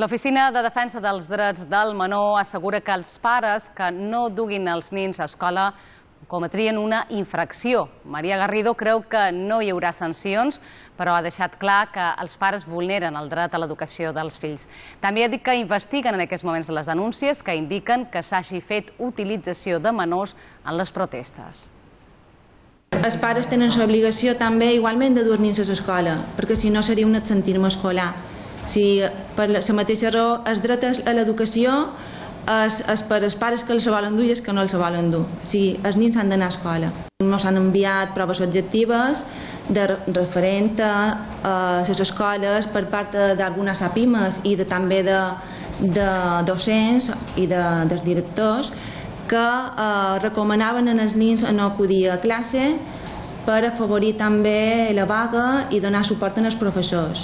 L'Oficina de Defensa dels Drets del Menor assegura que els pares que no duguin els nens a escola cometrien una infracció. Maria Garrido creu que no hi haurà sancions, però ha deixat clar que els pares vulneren el dret a l'educació dels fills. També ha dit que investiguen en aquests moments les denúncies que indiquen que s'hagi fet utilització de menors en les protestes. Els pares tenen l'obligació també igualment de dur els nens a l'escola, perquè si no seria un absentisme escolar. Si per la mateixa raó el dret a l'educació és per als pares que els volen dur i els que no els volen dur. O sigui, els nens han d'anar a escola. No s'han enviat proves objectives referent a les escoles per part d'algunes APIMES i també de docents i dels directors que recomanaven als nens no acudir a classe per afavorir també la vaga i donar suport als professors.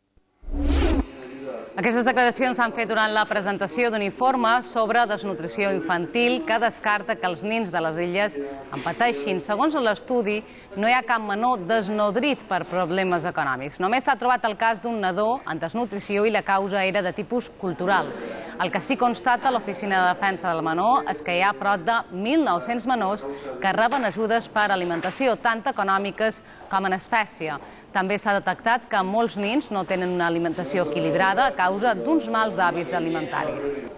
Aquestes declaracions s'han fet durant la presentació d'un informe sobre desnutrició infantil que descarta que els nens de les illes en pateixin. Segons l'estudi, no hi ha cap menor desnodrit per problemes econòmics. Només s'ha trobat el cas d'un nadó en desnutrició i la causa era de tipus cultural. El que sí constata l'Oficina de Defensa del Menor és que hi ha prop de 1.900 menors que reben ajudes per alimentació, tant econòmiques com en espècie. També s'ha detectat que molts nens no tenen una alimentació equilibrada a causa d'uns mals hàbits alimentaris.